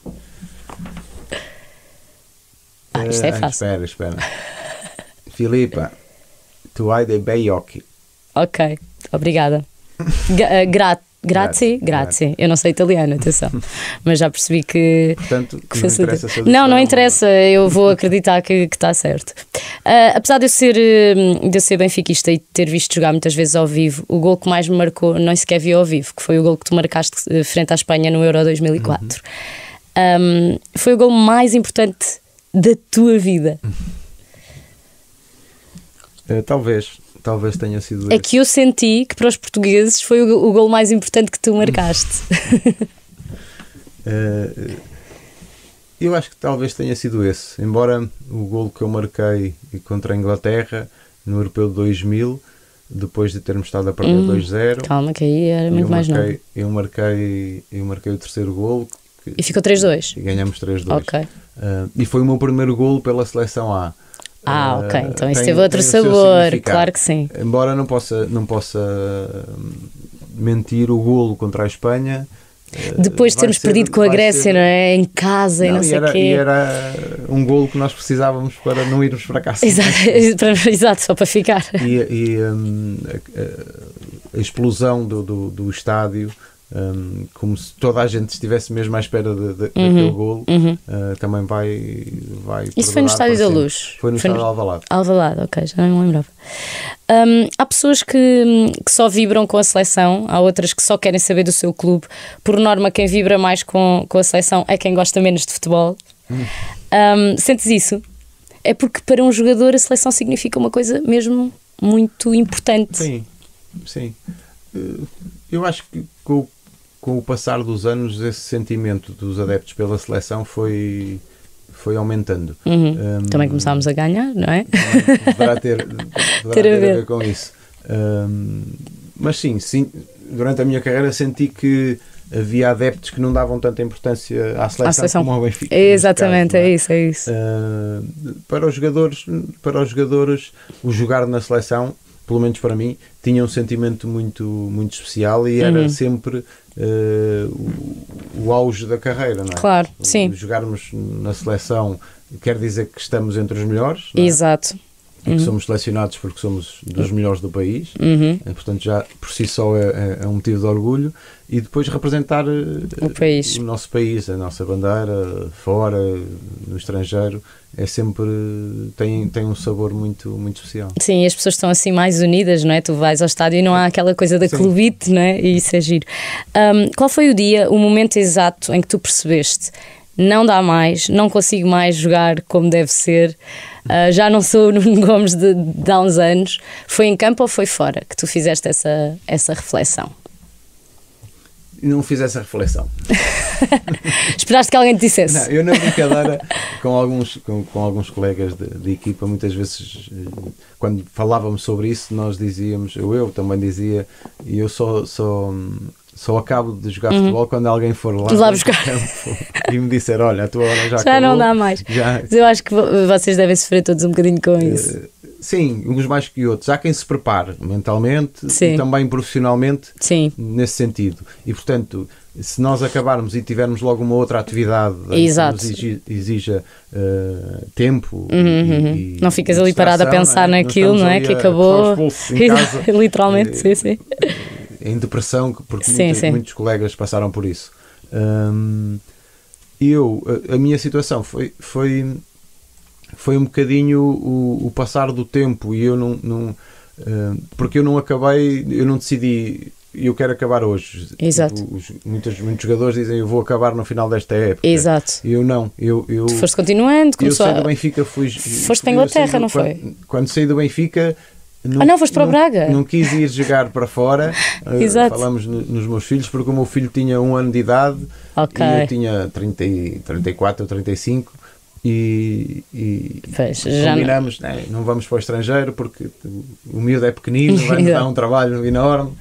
Ah, isto é fácil. Espera, espera. Filipa, tu hai dei bei occhi. Ok, obrigada. Gra Grazie, grazie. Eu não sei italiano, atenção. Mas já percebi que. Portanto, que não interessa. Não, não interessa. Eu vou acreditar que está certo. Uh, apesar de eu, ser, de eu ser benfiquista e ter visto jogar muitas vezes ao vivo, o gol que mais me marcou, não sequer vi ao vivo, que foi o gol que tu marcaste frente à Espanha no Euro dois mil e quatro. Uhum. Um, foi o gol mais importante da tua vida. Uh, talvez. Talvez tenha sido É esse. que eu senti que para os portugueses foi o, o gol mais importante que tu marcaste. uh, eu acho que talvez tenha sido esse. Embora o gol que eu marquei contra a Inglaterra no Europeu de dois mil, depois de termos estado a perder hum, dois zero. Calma, que aí era muito mais marquei, novo. Eu marquei, eu marquei o terceiro gol. Que, e ficou três dois? E ganhamos três dois. Ok. Uh, e foi o meu primeiro gol pela seleção A. Ah, ok. Então isso teve outro sabor, claro que sim. Embora não possa, não possa mentir, o golo contra a Espanha. Depois de termos ser, perdido com a Grécia, ser... não é? Em casa não, e não sei o quê. E era um golo que nós precisávamos para não irmos para casa. Exato, exato, só para ficar. E, e um, a, a explosão do, do, do estádio. Um, como se toda a gente estivesse mesmo à espera de, de, uhum, daquele golo, uhum. uh, também vai, vai Isso foi no Estádio da Luz? Foi no foi Estádio de Alvalade. Alvalade, ok, já não me lembrava. Um, há pessoas que, que só vibram com a seleção, há outras que só querem saber do seu clube. Por norma, quem vibra mais com, com a seleção é quem gosta menos de futebol. Uhum. Um, sentes isso? É porque para um jogador a seleção significa uma coisa mesmo muito importante. Sim, sim. Uh, eu acho que com Com o passar dos anos, esse sentimento dos adeptos pela seleção foi, foi aumentando. Uhum. Um, Também começámos a ganhar, não é? Deverá ter, deverá ter, ter a, ver. a ver com isso. Um, mas sim, sim, durante a minha carreira senti que havia adeptos que não davam tanta importância à seleção, à seleção. como ao Benfica. Exatamente, caso, é? é isso, é isso. Uh, para os jogadores, para os jogadores, o jogar na seleção, pelo menos para mim, tinha um sentimento muito, muito especial e era uhum. sempre uh, o, o auge da carreira, não é? Claro, sim. Jogarmos na seleção quer dizer que estamos entre os melhores, não é? Exato. e que somos selecionados porque somos dos melhores do país, Uhum. eh, portanto já por si só é, é- é um motivo de orgulho, e depois representar eh, O país. o nosso país, a nossa bandeira, fora, no estrangeiro, é sempre, tem, tem um sabor muito, muito especial. Sim, e as pessoas estão assim mais unidas, não é? Tu vais ao estádio e não há aquela coisa da Sim. clubite, não é? E isso é giro. Ahm, qual foi o dia, o momento exato em que tu percebeste: não dá mais, não consigo mais jogar como deve ser, ah, já não sou o Nuno Gomes de, de há uns anos? Foi em campo ou foi fora que tu fizeste essa, essa reflexão? E não fiz essa reflexão. Esperaste que alguém te dissesse? Não, eu na brincadeira com alguns, com, com alguns colegas de, de equipa, muitas vezes eh, quando falávamos sobre isso, nós dizíamos, eu, eu também dizia, e eu só, só, só acabo de jogar futebol quando alguém for lá, Lá buscar. e me disser, olha, a tua hora já, Já acabou, não dá mais. já, Mas eu acho que vo- vocês devem sofrer todos um bocadinho com isso. eh, sim, uns mais que outros. Há quem se prepare mentalmente Sim. e também profissionalmente Sim, nesse sentido. E, portanto, se nós acabarmos e tivermos logo uma outra atividade Exato. que nos exi- exija eh, tempo, Uhum, uhum. e, e Não ficas ali parado a distração, pensar não é? naquilo, estamos não é? ali Que a acabou. cortar os pulsos em casa, Literalmente, sim, eh, sim. em depressão, porque Sim, muitos, sim. muitos colegas passaram por isso. Hum, eu, a, a minha situação foi, foi, foi um bocadinho o, o passar do tempo, e eu não, não hum, porque eu não acabei, eu não decidi, eu quero acabar hoje. Exato. Tipo, os- muitos, muitos jogadores dizem, eu vou acabar no final desta época. Exato. Eu não, eu, eu, Tu foste continuando, eu começou saí a... do Benfica, fui. Foste para a eu saí Inglaterra, do- não quando, foi? Quando saí do Benfica. Ah, não, foste para o Braga. Não quis ir jogar para fora. eh, Exato. Falamos no- nos meus filhos, porque o meu filho tinha um ano de idade Ok. e eu tinha trinta, e- trinta e quatro ou trinta e cinco, e, e Pois, já não- combinamos, né, não vamos para o estrangeiro porque o miúdo é pequenino, vai-nos dar um trabalho enorme.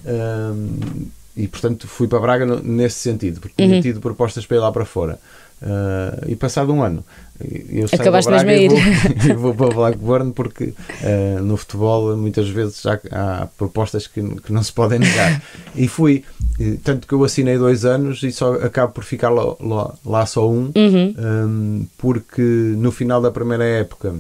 hum, e portanto fui para Braga no- nesse sentido, porque tinha Uhum. tido propostas para ir lá para fora. Uh, e passado um ano eu saio Acabaste da Braga mesmo a e vou, e vou para Blackburn, porque uh, no futebol muitas vezes há, há propostas que, que não se podem negar, e fui, e tanto que eu assinei dois anos e só acabo por ficar lá, lá, lá só um, Uhum. um, porque no final da primeira época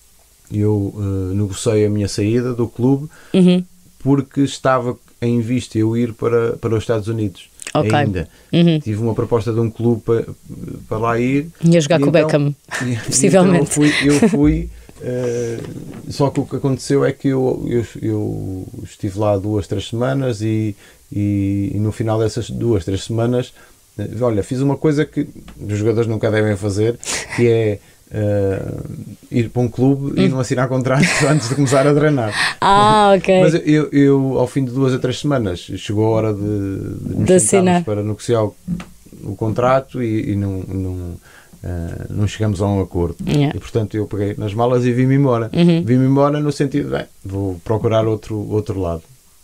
eu uh, negociei a minha saída do clube, Uhum. porque estava em vista eu ir para, para os Estados Unidos. Ok. Ainda Uhum. tive uma proposta de um clube para, para lá ir. Ia jogar E com o então- Beckham, e- possivelmente. Então eu fui, eu fui eh, só que o que aconteceu é que eu, eu, eu estive lá duas, três semanas, e, e, e no final dessas duas, três semanas, eh, olha, fiz uma coisa que os jogadores nunca devem fazer, que é eh, ir para um clube e não assinar contrato antes de começar a treinar. Ah, ok. Mas eu, eu, ao fim de duas a três semanas, chegou a hora de, de nos De sentarmos assinar. para negociar o, o contrato, e, e não, não, ah, não chegamos a um acordo. Yeah. E portanto eu peguei nas malas e vim-me embora. Uhum. Vim-me embora no sentido, bem, vou procurar outro, outro lado.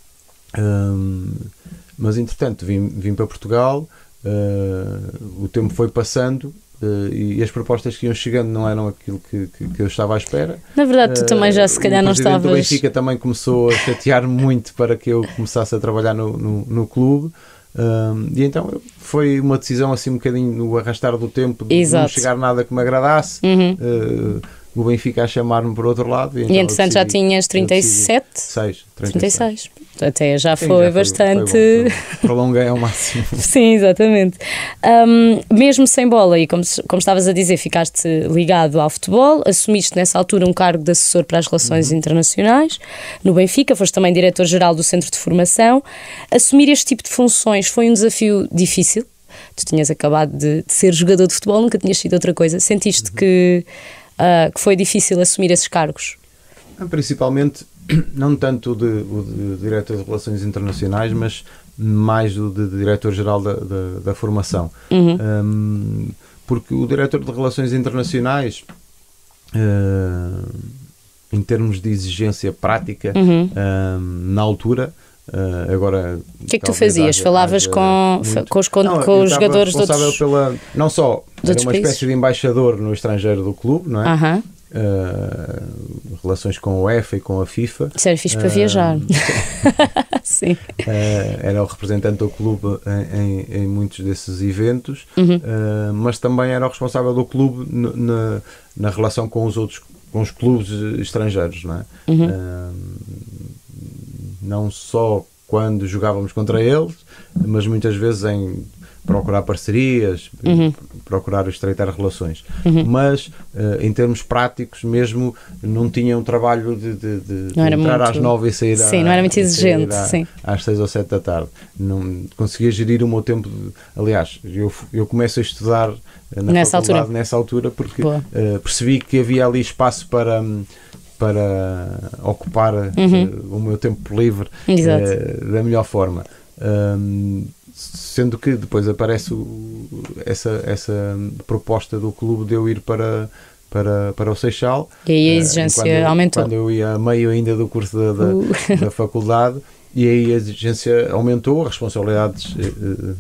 Hum, mas entretanto vim, vim para Portugal, ah, o tempo foi passando. Uh, e as propostas que iam chegando não eram aquilo que, que, que eu estava à espera. Na verdade, tu também já se Uh, calhar o não presidente estavas... do Benfica também começou a chatear-me muito para que eu começasse a trabalhar no, no, no clube. Um, e então eu- foi uma decisão assim um bocadinho no arrastar do tempo, de não Exato. chegar nada que me agradasse. Uhum. Uh, o Benfica a chamar-me por outro lado. E, então E eu entretanto já decidi- tinhas trinta e eu decidi- sete? seis, trinta e seis. Até já Sim, foi já bastante... foi bom, foi bom. Prolonguei ao máximo. Sim, exatamente. Um, mesmo sem bola, e como, como estavas a dizer, ficaste ligado ao futebol, assumiste nessa altura um cargo de assessor para as relações Uhum. internacionais no Benfica, foste também diretor-geral do Centro de Formação. Assumir este tipo de funções foi um desafio difícil. Tu tinhas acabado de, de ser jogador de futebol, nunca tinhas sido outra coisa. Sentiste Uhum. que, uh, que foi difícil assumir esses cargos? Principalmente, não tanto o de, o de diretor de relações internacionais, mas mais o de diretor-geral da, da, da formação. Uhum. Um, porque o diretor de relações internacionais, uh, em termos de exigência prática, Uhum. um, na altura, uh, agora... O que é que tu fazias? Falavas com, com os, con- Não, com eu os estava jogadores de responsável outros... pela, não só de era outros uma países? espécie de embaixador no estrangeiro do clube, não é? Aham. Uh, relações com a UEFA e com a FIFA. Isso era fixe para Ah, viajar. Sim. Uh, era o representante do clube em, em, em muitos desses eventos, Uhum. uh, mas também era o responsável do clube n- na, na relação com os outros com os clubes estrangeiros, não é? Uhum. Uh, não só quando jogávamos contra eles, mas muitas vezes em procurar parcerias, uhum. procurar estreitar relações. Uhum. Mas, uh, em termos práticos, mesmo não tinha um trabalho de, de, de, de entrar muito... às nove e sair, sim, à, não era muito exigente, à, sim. às seis ou sete da tarde. Não conseguia gerir o meu tempo. De, aliás, eu, eu começo a estudar na nessa faculdade altura. nessa altura porque uh, percebi que havia ali espaço para... para ocupar uhum. uh, o meu tempo livre uh, da melhor forma. Um, sendo que depois aparece o, essa, essa proposta do clube de eu ir para, para, para o Seixal. E aí a exigência uh, quando eu, aumentou. Quando eu ia a meio ainda do curso da, da, uh. da faculdade, e aí a exigência aumentou, as responsabilidades uh, uh,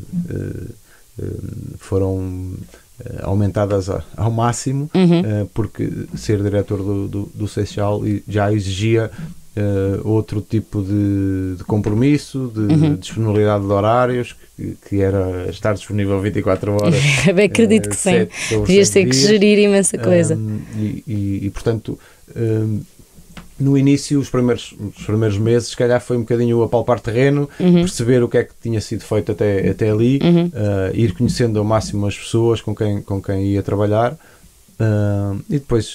uh, foram aumentadas ao máximo, uhum. uh, porque ser diretor do, do, do Seixal já exigia uh, outro tipo de, de compromisso, de, uhum. de disponibilidade de horários, que, que era estar disponível vinte e quatro horas. Bem, acredito uh, que sim. Devias ter que gerir imensa coisa. Um, e, e, e, portanto, um, no início, os primeiros, os primeiros meses, se calhar foi um bocadinho apalpar terreno, uhum. perceber o que é que tinha sido feito até, até ali, uhum. uh, ir conhecendo ao máximo as pessoas com quem, com quem ia trabalhar, uh, e depois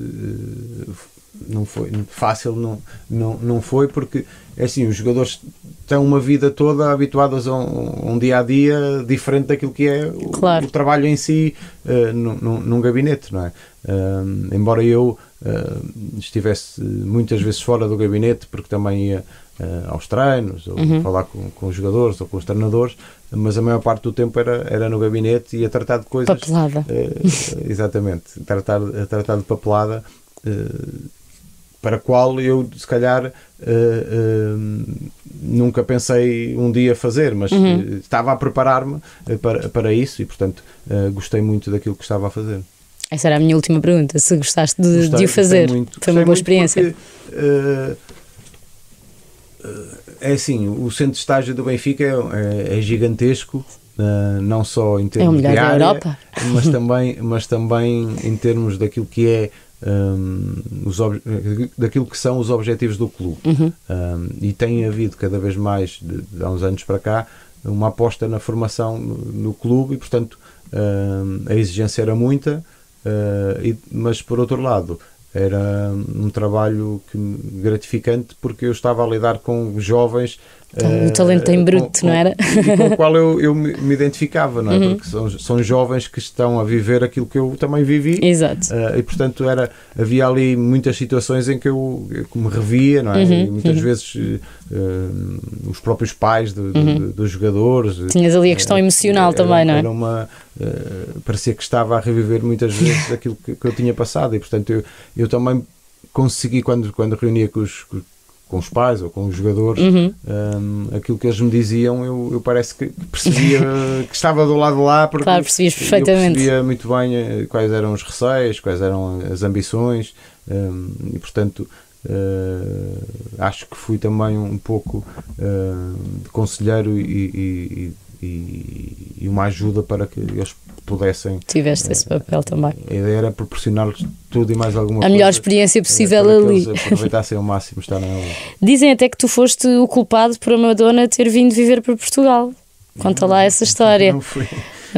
uh, não foi fácil, não, não, não foi, porque é assim, os jogadores têm uma vida toda habituados a um, um dia a dia diferente daquilo que é o, claro. o trabalho em si uh, num, num, num gabinete, não é? Uh, embora eu uh, estivesse muitas vezes fora do gabinete, porque também ia uh, aos treinos, ou uhum. falar com, com os jogadores ou com os treinadores, mas a maior parte do tempo era, era no gabinete e a tratar de coisas. Papelada. Uh, exatamente, tratar, a tratar de papelada, uh, para a qual eu, se calhar, uh, uh, nunca pensei um dia fazer, mas uhum. uh, estava a preparar-me para, para isso e, portanto, uh, gostei muito daquilo que estava a fazer. Essa era a minha última pergunta, se gostaste de, gostei, de o fazer. Muito, foi uma boa experiência. Porque, uh, é assim, o centro de estágio do Benfica é, é, é gigantesco, uh, não só em termos é o de área, da Europa. mas também, mas também em termos daquilo que é um, os ob- daquilo que são os objetivos do clube. Uhum. Um, e tem havido cada vez mais, de, de há uns anos para cá, uma aposta na formação no, no clube e, portanto, um, a exigência era muita. Uh, e, mas por outro lado era um trabalho que, gratificante, porque eu estava a lidar com jovens, então, uh, o talento em bruto, com, não era? Com, com o qual eu, eu me, me identificava, não é? Uhum. Porque são, são jovens que estão a viver aquilo que eu também vivi. Exato. Uh, e portanto era, havia ali muitas situações em que eu, eu me revia, não é? Uhum. E muitas uhum. vezes uh, os próprios pais de, de, uhum. dos jogadores. Tinhas ali a questão uh, emocional era, também, não é? Era uma, uh, parecia que estava a reviver muitas vezes aquilo que, que eu tinha passado e portanto eu, eu também consegui, quando, quando reunia com os, com os pais ou com os jogadores, uhum. um, aquilo que eles me diziam, eu, eu parece que percebia que estava do lado de lá, porque claro, percebias perfeitamente. Eu percebia muito bem quais eram os receios, quais eram as ambições, um, e portanto uh, acho que fui também um pouco uh, de conselheiro e, e, e, e uma ajuda para que eles pudessem. Tiveste uh, esse papel também. A ideia era proporcionar-lhes tudo e mais alguma a coisa. A melhor experiência possível para ali. Que eles aproveitassem ao máximo estar na aula. Dizem até que tu foste o culpado por a Madonna ter vindo viver para Portugal. Conta não, lá essa história. Não fui.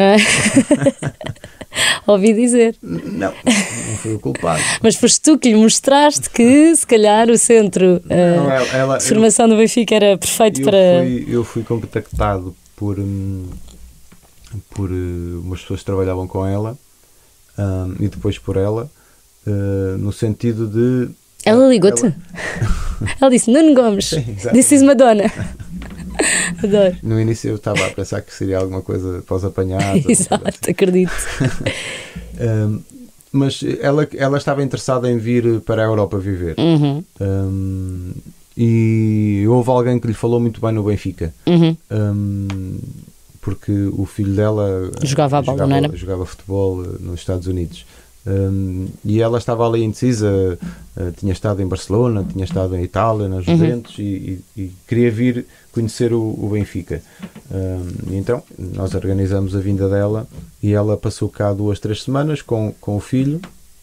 Ouvi dizer. Não, não fui o culpado. Mas foste tu que lhe mostraste que se calhar o centro não, uh, ela, ela, de formação eu, do Benfica era perfeito eu para... Fui, eu fui contactado por, um, por uh, umas pessoas que trabalhavam com ela um, e depois por ela, uh, no sentido de... Ela ligou-te? Ela, ela disse, Nuno Gomes, sim, this is Madonna. Adoro. No início eu estava a pensar que seria alguma coisa para os apanhados. Exato, assim. Acredito. um, mas ela, ela estava interessada em vir para a Europa viver. Uhum. Um, e houve alguém que lhe falou muito bem no Benfica. Uhum. Um, porque o filho dela jogava a bola, jogava, não era? jogava futebol nos Estados Unidos. Um, e ela estava ali indecisa, uh, tinha estado em Barcelona, tinha estado em Itália, na Juventus, uhum. e, e, e queria vir conhecer o, o Benfica. Um, e então nós organizamos a vinda dela e ela passou cá duas, três semanas com, com o filho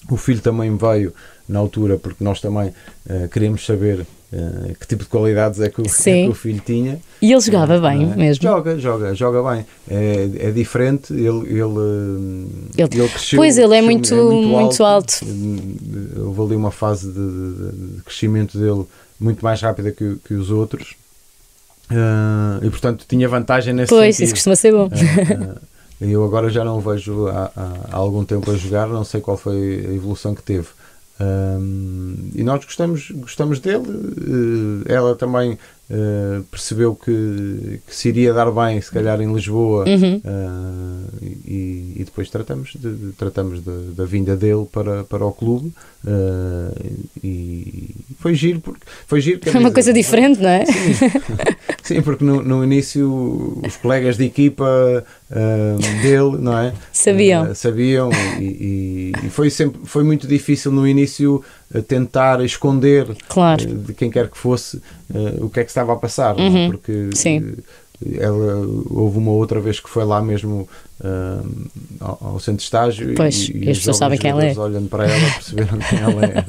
O filho também veio na altura, porque nós também uh, queríamos saber uh, que tipo de qualidades é que, o, é que o filho tinha. E ele jogava uh, bem é? mesmo? Joga, joga, joga bem. É, é diferente, ele, ele, ele, ele cresceu. Pois, ele é cresceu, muito, é muito, muito alto. alto. Houve ali uma fase de, de, de crescimento dele muito mais rápida que, que os outros. Uh, e portanto tinha vantagem nesse pois, sentido. Pois, isso costuma ser bom. Uh, uh, eu agora já não o vejo há, há, há algum tempo a jogar, não sei qual foi a evolução que teve. Um, e nós gostamos, gostamos dele. Uh, ela também uh, percebeu que, que se iria dar bem, se calhar em Lisboa, uhum. uh, e, e depois tratamos, de, tratamos de, da vinda dele para, para o clube. Uh, e foi giro, porque foi giro. É uma coisa diferente, não é? Sim, sim, porque no, no início os colegas de equipa uh, dele, não é? Sabiam. Uh, sabiam e, e, e foi sempre foi muito difícil no início uh, tentar esconder, claro. uh, de quem quer que fosse, uh, o que é que estava a passar, uhum. não é? Porque sim. Uh, ela, houve uma outra vez que foi lá mesmo uh, ao, ao centro de estágio, pois, e, e as pessoas sabem quem ela é, olhando para ela perceberam quem ela era.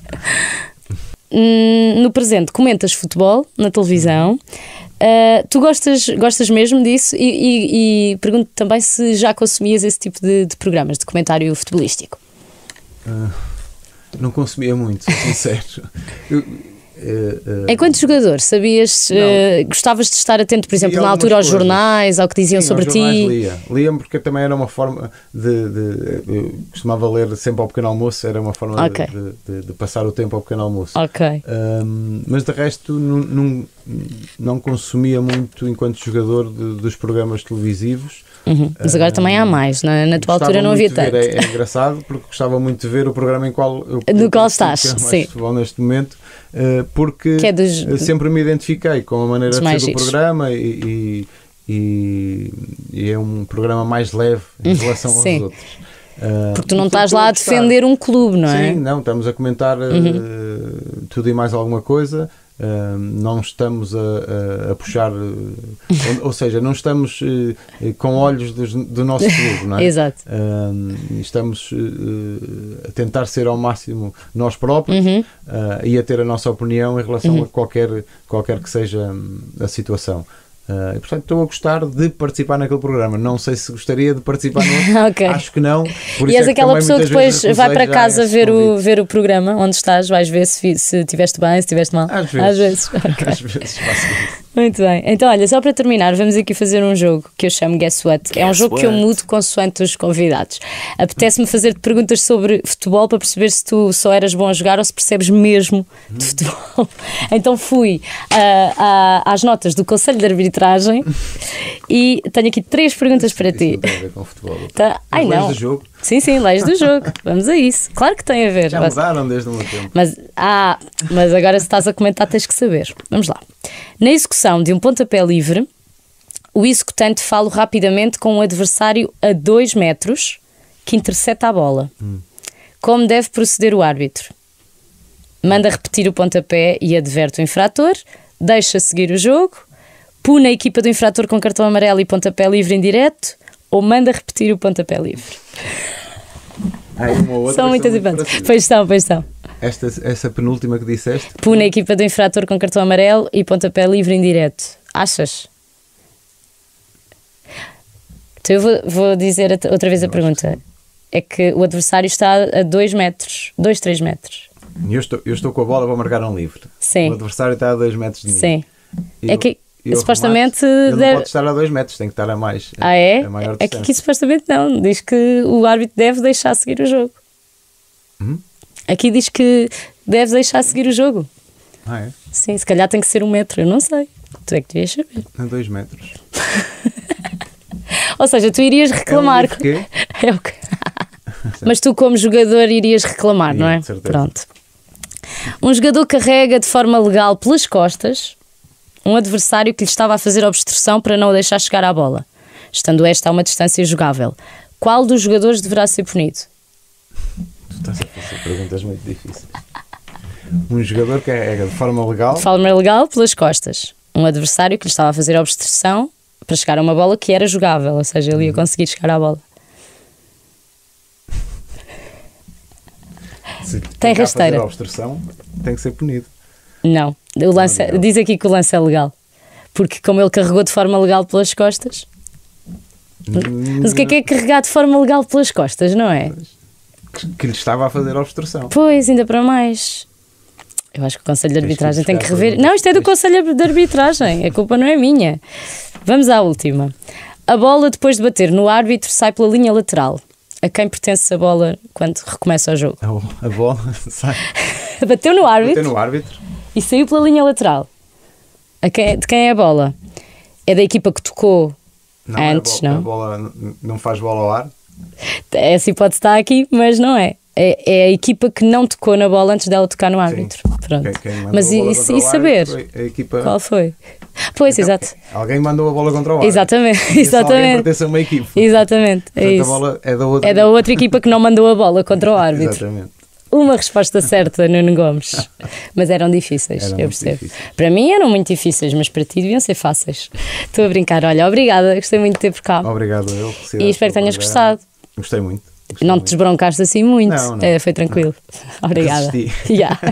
No presente comentas futebol na televisão. Uh, tu gostas, gostas mesmo disso? E, e, e pergunto também se já consumias esse tipo de, de programas de comentário futebolístico. Uh, não consumia muito, sou sincero. Eu, Uh, uh, Enquanto jogador, sabias, uh, gostavas de estar atento, por exemplo, na altura aos coisas. jornais, ao que diziam Sim, sobre aos ti? Lia. Lia-me porque também era uma forma de, de. Eu costumava ler sempre ao pequeno almoço, era uma forma okay. de, de, de passar o tempo ao pequeno almoço. Ok. Um, mas de resto, não, não, não consumia muito enquanto jogador de, dos programas televisivos. Uhum. Mas agora um, também há mais, na, na tua altura não havia tanto. É, é engraçado porque gostava muito de ver o programa em qual eu, no eu, qual eu, estás, eu, sim. futebol neste momento, uh, porque que é dos, sempre me identifiquei com a maneira de ser do giros. programa e, e, e, e é um programa mais leve em relação aos sim. outros. Uh, porque tu não estás lá a defender um clube, não é? Sim, não, estamos a comentar uh, uhum. tudo e mais alguma coisa. Uh, não estamos a, a, a puxar, uh, ou, ou seja, não estamos uh, com olhos dos, do nosso clube, não é? Exato. Uh, estamos uh, a tentar ser ao máximo nós próprios, uhum. uh, e a ter a nossa opinião em relação uhum. a qualquer, qualquer que seja a situação. Uh, e portanto estou a gostar de participar naquele programa. Não sei se gostaria de participar no outro. okay. Acho que não. Por e és é aquela pessoa que depois vai para casa ver o, ver o programa onde estás, vais ver se, se tiveste bem, se tiveste mal. Às vezes. Às vezes, okay. Às vezes faço isso. Muito bem. Então, olha, só para terminar, vamos aqui fazer um jogo que eu chamo Guess What. Guess é um jogo what? que eu mudo consoante os convidados. Apetece-me fazer-te perguntas sobre futebol para perceber se tu só eras bom a jogar ou se percebes mesmo de futebol. Então fui uh, uh, às notas do Conselho de Arbitragem e tenho aqui três perguntas para isso ti. Não tem a ver com futebol. Tá. Ai, leis não. do jogo. Sim, sim, leis do jogo. Vamos a isso. Claro que tem a ver. Já mudaram desde o meu tempo. Mas, ah, mas agora se estás a comentar tens que saber. Vamos lá. Na execução de um pontapé livre, o executante fala rapidamente com um adversário a dois metros que intercepta a bola. Hum. Como deve proceder o árbitro? Manda repetir o pontapé e adverte o infrator, deixa seguir o jogo, pune a equipa do infrator com cartão amarelo e pontapé livre em direto, ou manda repetir o pontapé livre? Ai, uma outra são muitas hipóteses. Pois são, pois são. Esta, essa penúltima que disseste? Pune a equipa do infrator com cartão amarelo e pontapé livre em direto. Achas? Então eu vou, vou dizer outra vez a pergunta. É que o adversário está a dois metros, dois, três metros. Eu estou, eu estou com a bola para marcar um livre. Sim. O adversário está a dois metros de mim. Sim. Eu, é que eu supostamente remate, ele deve... não pode estar a dois metros, tem que estar a mais. Ah, é? A maior é que aqui supostamente não. Diz que o árbitro deve deixar seguir o jogo. Hum? Aqui diz que deve deixar seguir o jogo. Ah, é? Sim, se calhar tem que ser um metro, eu não sei. Tu é que devias saber. A dois metros. Ou seja, tu irias reclamar. É um quê? É o quê? Mas tu, como jogador, irias reclamar, Sim, não é? certeza. Pronto. Um jogador carrega de forma legal pelas costas um adversário que lhe estava a fazer obstrução para não o deixar chegar à bola, estando esta a uma distância jogável. Qual dos jogadores deverá ser punido? Tu estás a fazer perguntas muito difíceis. Um jogador carrega de forma legal. De forma legal pelas costas um adversário que lhe estava a fazer obstrução para chegar a uma bola que era jogável, ou seja, ele ia conseguir chegar à bola. Se Tem tentar rasteira. fazer a obstrução, tem que ser punido. Não, o lance, Não, não. diz aqui que o lance é legal. Porque como ele carregou de forma legal pelas costas. Mas o que é que é carregar de forma legal pelas costas, não é? Que, que lhe estava a fazer a obstrução. Pois, ainda para mais. Eu acho que o Conselho de Tens que Arbitragem tem que buscar rever. perguntas. Não, isto é do Conselho de Arbitragem. A culpa não é minha. Vamos à última. A bola, depois de bater no árbitro, sai pela linha lateral. A quem pertence a bola quando recomeça o jogo? A, a bola sai. Bateu no árbitro Bateu no árbitro. e saiu pela linha lateral. A quem, de quem é a bola? É da equipa que tocou Não, antes, a bola, não? A bola n- não faz bola ao ar. Essa hipótese está aqui, mas não é. É, é a equipa que não tocou na bola antes dela tocar no árbitro. Pronto. Quem, quem mandou Mas a bola e, contra e o saber árbitro foi a equipa. qual foi? Pois, Então, exato. Alguém mandou a bola contra o árbitro. Exatamente, E esse alguém exatamente. pertence a uma equipa. Exatamente, é Portanto, a isso. bola é da outra. É da outra equipa que não mandou a bola contra o árbitro. Exatamente. Uma resposta certa, Nuno Gomes. Mas eram difíceis, Eram eu muito percebo. difíceis. Para mim eram muito difíceis, mas para ti deviam ser fáceis. Estou a brincar. Olha, obrigada, gostei muito de ter por cá. Obrigado a ele. E espero que tenhas gostado. Gostei muito. Gostei Não te muito. desbroncaste assim muito. Não, não. É, foi tranquilo. Obrigada. Resisti. Yeah.